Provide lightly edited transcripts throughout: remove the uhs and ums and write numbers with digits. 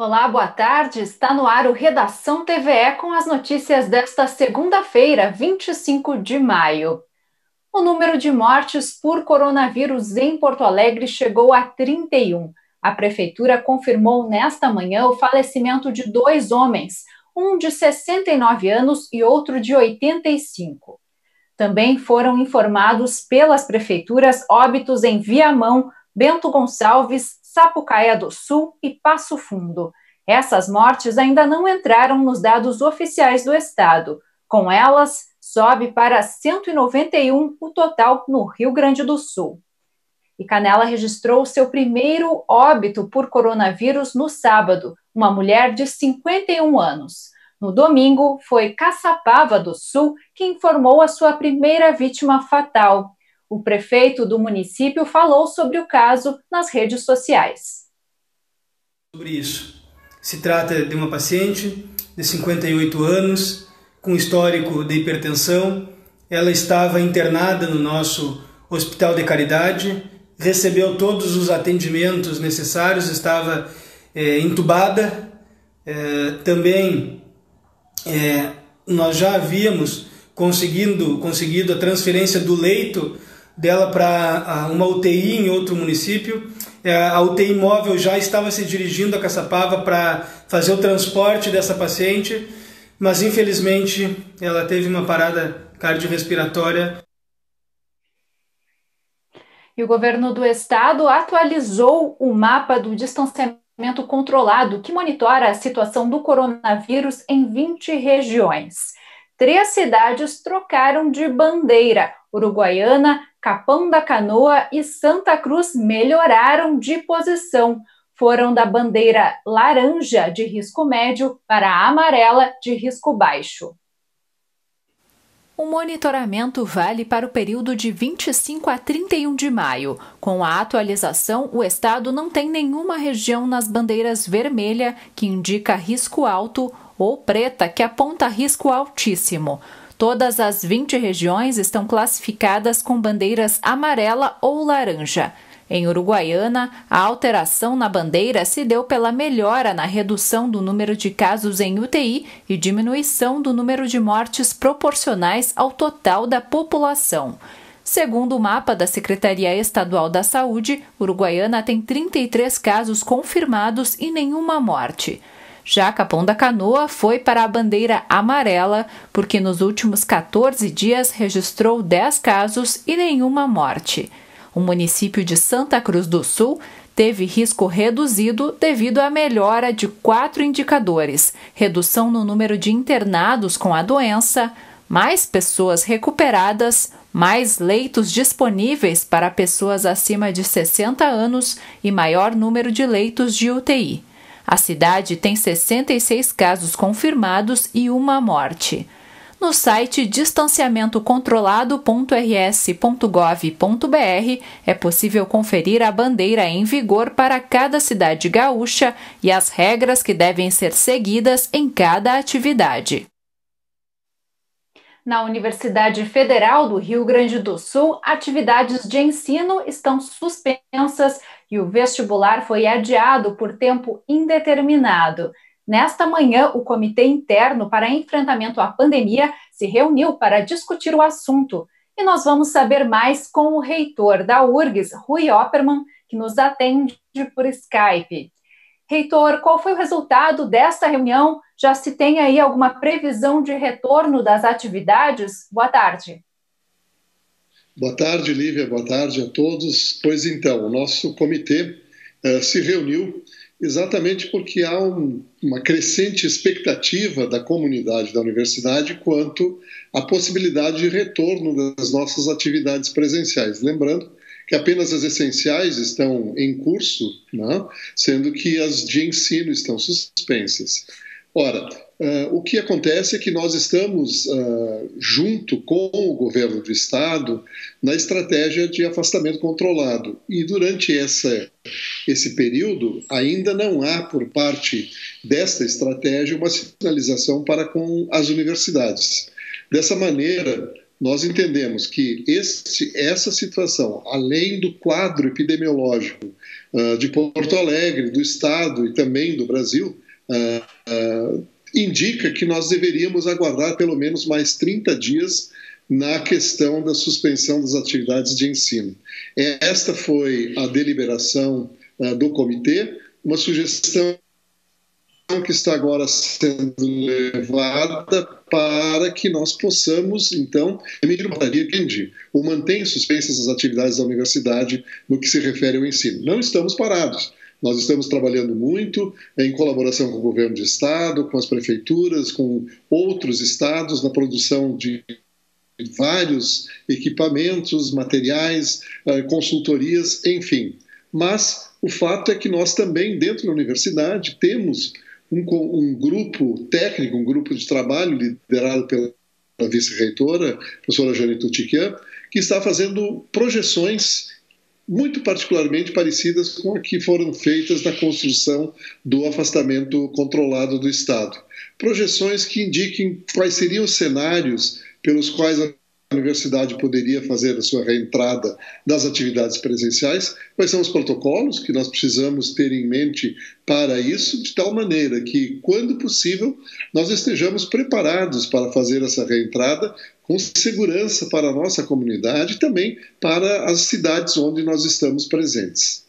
Olá, boa tarde. Está no ar o Redação TVE com as notícias desta segunda-feira, 25 de maio. O número de mortes por coronavírus em Porto Alegre chegou a 31. A prefeitura confirmou nesta manhã o falecimento de 2 homens, um de 69 anos e outro de 85. Também foram informados pelas prefeituras óbitos em Viamão, Bento Gonçalves, Sapucaia do Sul e Passo Fundo. Essas mortes ainda não entraram nos dados oficiais do estado. Com elas, sobe para 191 o total no Rio Grande do Sul. E Canela registrou seu primeiro óbito por coronavírus no sábado, uma mulher de 51 anos. No domingo, foi Caçapava do Sul que informou a sua primeira vítima fatal. O prefeito do município falou sobre o caso nas redes sociais. Sobre isso, se trata de uma paciente de 58 anos, com histórico de hipertensão. Ela estava internada no nosso Hospital de Caridade, recebeu todos os atendimentos necessários, estava entubada. Também nós já havíamos conseguido a transferência do leito dela para uma UTI em outro município. A UTI móvel já estava se dirigindo a Caçapava para fazer o transporte dessa paciente, mas infelizmente ela teve uma parada cardiorrespiratória. E o governo do estado atualizou o mapa do distanciamento controlado, que monitora a situação do coronavírus em 20 regiões. 3 cidades trocaram de bandeira. Uruguaiana, Capão da Canoa e Santa Cruz melhoraram de posição. Foram da bandeira laranja de risco médio para a amarela de risco baixo. O monitoramento vale para o período de 25 a 31 de maio. Com a atualização, o estado não tem nenhuma região nas bandeiras vermelha, que indica risco alto, ou preta, que aponta risco altíssimo. Todas as 20 regiões estão classificadas com bandeiras amarela ou laranja. Em Uruguaiana, a alteração na bandeira se deu pela melhora na redução do número de casos em UTI e diminuição do número de mortes proporcionais ao total da população. Segundo o mapa da Secretaria Estadual da Saúde, Uruguaiana tem 33 casos confirmados e nenhuma morte. Já Capão da Canoa foi para a bandeira amarela, porque nos últimos 14 dias registrou 10 casos e nenhuma morte. O município de Santa Cruz do Sul teve risco reduzido devido à melhora de 4 indicadores: redução no número de internados com a doença, mais pessoas recuperadas, mais leitos disponíveis para pessoas acima de 60 anos e maior número de leitos de UTI. A cidade tem 66 casos confirmados e uma morte. No site distanciamentocontrolado.rs.gov.br é possível conferir a bandeira em vigor para cada cidade gaúcha e as regras que devem ser seguidas em cada atividade. Na Universidade Federal do Rio Grande do Sul, atividades de ensino estão suspensas e o vestibular foi adiado por tempo indeterminado. Nesta manhã, o Comitê Interno para Enfrentamento à Pandemia se reuniu para discutir o assunto. E nós vamos saber mais com o reitor da URGS, Rui Oppermann, que nos atende por Skype. Reitor, qual foi o resultado desta reunião? Já se tem aí alguma previsão de retorno das atividades? Boa tarde. Boa tarde, Lívia. Boa tarde a todos. Pois então, o nosso comitê se reuniu exatamente porque há uma crescente expectativa da comunidade da universidade quanto à possibilidade de retorno das nossas atividades presenciais. Lembrando que apenas as essenciais estão em curso, né? Sendo que as de ensino estão suspensas. Ora, o que acontece é que nós estamos junto com o governo do estado na estratégia de afastamento controlado. E durante esse período ainda não há por parte desta estratégia uma sinalização para com as universidades. Dessa maneira, nós entendemos que essa situação, além do quadro epidemiológico de Porto Alegre, do Estado e também do Brasil, indica que nós deveríamos aguardar pelo menos mais 30 dias na questão da suspensão das atividades de ensino. Esta foi a deliberação do comitê, uma sugestão que está agora sendo levada para que nós possamos, então, emitir uma portaria que ou mantém suspensas as atividades da universidade no que se refere ao ensino. Não estamos parados. Nós estamos trabalhando muito em colaboração com o governo de estado, com as prefeituras, com outros estados, na produção de vários equipamentos, materiais, consultorias, enfim. Mas o fato é que nós também, dentro da universidade, temos um grupo técnico, um grupo de trabalho liderado pela vice-reitora, professora Jane Tutiquian, que está fazendo projeções muito particularmente parecidas com as que foram feitas na construção do afastamento controlado do Estado. Projeções que indiquem quais seriam os cenários pelos quais a universidade poderia fazer a sua reentrada das atividades presenciais, quais são os protocolos que nós precisamos ter em mente para isso, de tal maneira que, quando possível, nós estejamos preparados para fazer essa reentrada com segurança para a nossa comunidade e também para as cidades onde nós estamos presentes.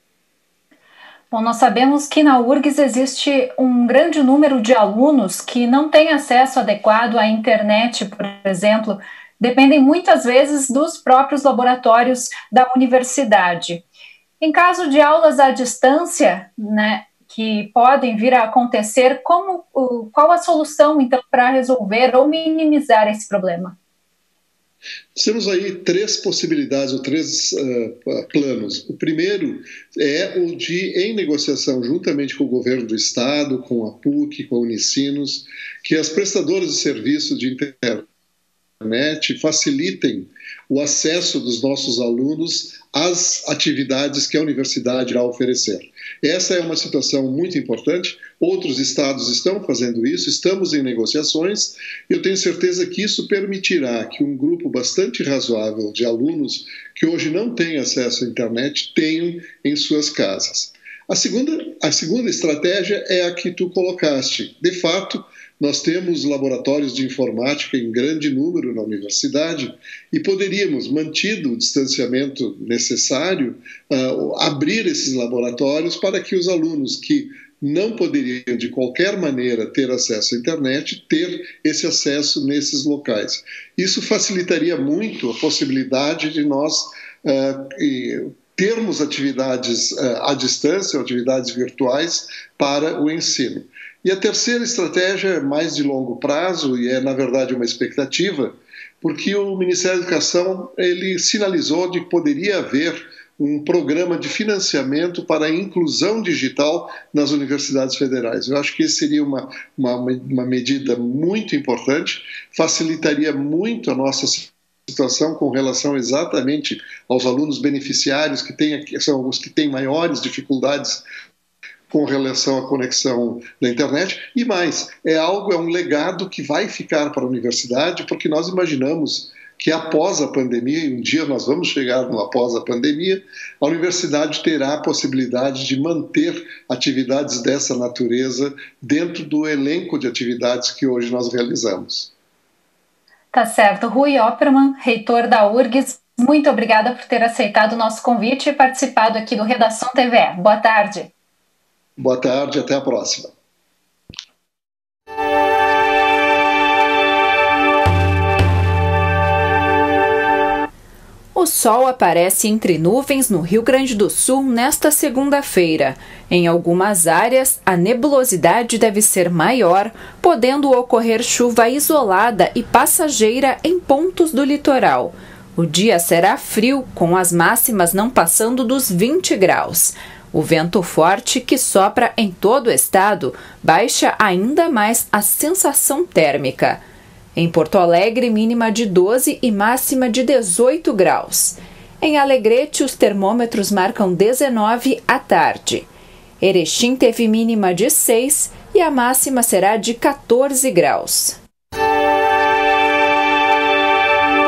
Bom, nós sabemos que na URGS existe um grande número de alunos que não têm acesso adequado à internet, por exemplo, dependem muitas vezes dos próprios laboratórios da universidade. Em caso de aulas à distância, né, que podem vir a acontecer, qual a solução, então, para resolver ou minimizar esse problema? Temos aí três possibilidades, ou três planos. O primeiro é o de, em negociação juntamente com o governo do Estado, com a PUC, com a Unicinos, que as prestadoras de serviço de internet facilitem o acesso dos nossos alunos às atividades que a universidade irá oferecer. Essa é uma situação muito importante, outros estados estão fazendo isso, estamos em negociações, e eu tenho certeza que isso permitirá que um grupo bastante razoável de alunos que hoje não têm acesso à internet tenham em suas casas. A segunda estratégia é a que tu colocaste. De fato, nós temos laboratórios de informática em grande número na universidade e poderíamos, mantido o distanciamento necessário, abrir esses laboratórios para que os alunos que não poderiam de qualquer maneira ter acesso à internet, ter esse acesso nesses locais. Isso facilitaria muito a possibilidade de nós termos atividades à distância, atividades virtuais para o ensino. E a terceira estratégia é mais de longo prazo e é, na verdade, uma expectativa, porque o Ministério da Educação ele sinalizou de que poderia haver um programa de financiamento para a inclusão digital nas universidades federais. Eu acho que esse seria uma medida muito importante, facilitaria muito a nossa situação com relação exatamente aos alunos beneficiários que são os que têm maiores dificuldades com relação à conexão da internet, e mais, é um legado que vai ficar para a universidade, porque nós imaginamos que após a pandemia, e um dia nós vamos chegar no após a pandemia, a universidade terá a possibilidade de manter atividades dessa natureza dentro do elenco de atividades que hoje nós realizamos. Tá certo. Rui Oppermann, reitor da URGS, muito obrigada por ter aceitado o nosso convite e participado aqui do Redação TVE. Boa tarde. Boa tarde, até a próxima. O sol aparece entre nuvens no Rio Grande do Sul nesta segunda-feira. Em algumas áreas, a nebulosidade deve ser maior, podendo ocorrer chuva isolada e passageira em pontos do litoral. O dia será frio, com as máximas não passando dos 20 graus. O vento forte que sopra em todo o estado baixa ainda mais a sensação térmica. Em Porto Alegre, mínima de 12 e máxima de 18 graus. Em Alegrete, os termômetros marcam 19 à tarde. Erechim teve mínima de 6 e a máxima será de 14 graus.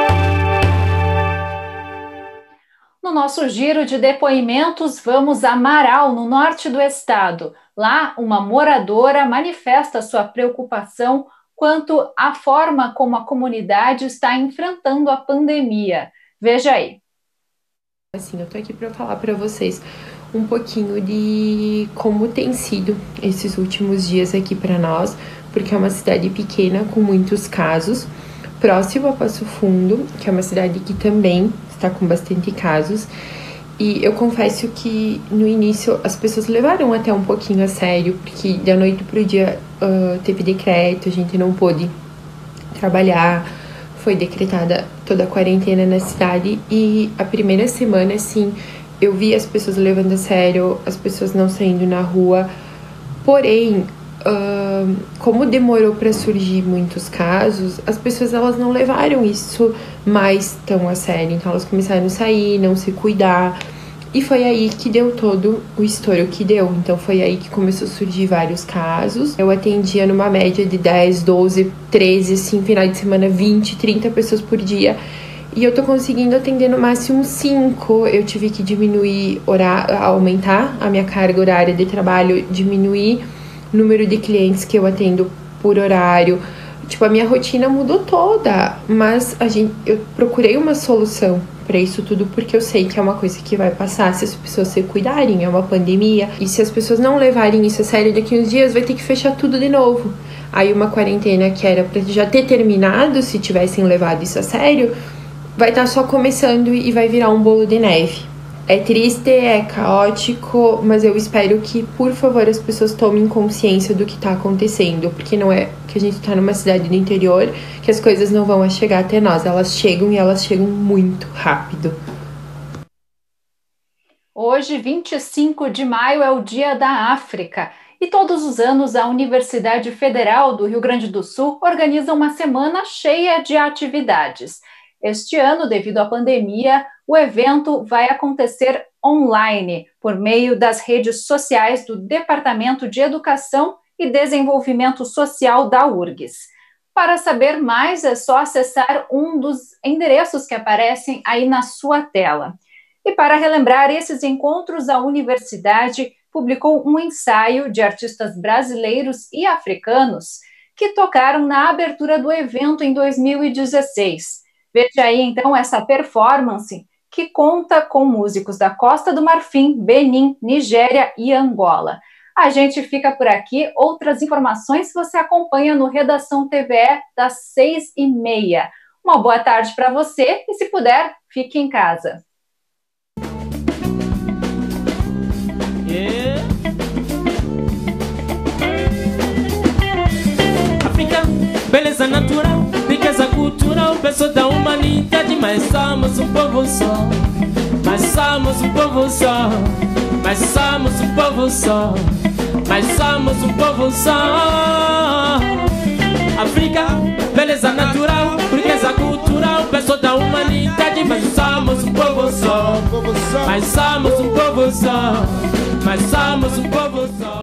nosso giro de depoimentos, vamos a Marau, no norte do estado. Lá, uma moradora manifesta sua preocupação quanto à forma como a comunidade está enfrentando a pandemia. Veja aí. Assim, eu tô aqui para falar para vocês um pouquinho de como tem sido esses últimos dias aqui para nós, porque é uma cidade pequena com muitos casos, próximo a Passo Fundo, que é uma cidade que também está com bastante casos. E eu confesso que no início as pessoas levaram até um pouquinho a sério, porque da noite pro dia teve decreto, a gente não pôde trabalhar, foi decretada toda a quarentena na cidade. E a primeira semana, assim, eu vi as pessoas levando a sério, as pessoas não saindo na rua. Porém, como demorou para surgir muitos casos, as pessoas elas não levaram isso mais tão a sério. Então elas começaram a sair, não se cuidar. E foi aí que deu todo o estouro que deu. Então foi aí que começou a surgir vários casos. Eu atendia numa média de 10, 12, 13, assim, final de semana, 20, 30 pessoas por dia. E eu tô conseguindo atender no máximo 5. Eu tive que diminuir, aumentar a minha carga horária de trabalho, diminuir o número de clientes que eu atendo por horário. Tipo, a minha rotina mudou toda. Mas eu procurei uma solução para isso tudo, porque eu sei que é uma coisa que vai passar se as pessoas se cuidarem, é uma pandemia. E se as pessoas não levarem isso a sério, daqui uns dias vai ter que fechar tudo de novo. Aí uma quarentena que era pra já ter terminado, se tivessem levado isso a sério, vai estar só começando e vai virar um bolo de neve. É triste, é caótico, mas eu espero que, por favor, as pessoas tomem consciência do que está acontecendo, porque não é que a gente está numa cidade do interior que as coisas não vão chegar até nós, elas chegam e elas chegam muito rápido. Hoje, 25 de maio, é o Dia da África e todos os anos a Universidade Federal do Rio Grande do Sul organiza uma semana cheia de atividades. Este ano, devido à pandemia, o evento vai acontecer online, por meio das redes sociais do Departamento de Educação e Desenvolvimento Social da URGS. Para saber mais, é só acessar um dos endereços que aparecem aí na sua tela. E para relembrar esses encontros, a universidade publicou um ensaio de artistas brasileiros e africanos que tocaram na abertura do evento em 2016. Veja aí, então, essa performance que conta com músicos da Costa do Marfim, Benin, Nigéria e Angola. A gente fica por aqui. Outras informações você acompanha no Redação TVE das 6h30. Uma boa tarde para você e, se puder, fique em casa. África, beleza natural, riqueza cultural, peso da humanidade, mas somos um povo só. Mas somos um povo só. Mas somos um povo só. Mas somos um povo só. África, beleza natural, riqueza cultural, peso da humanidade, mas somos um povo só. Mas somos um povo só. Mas somos um povo só.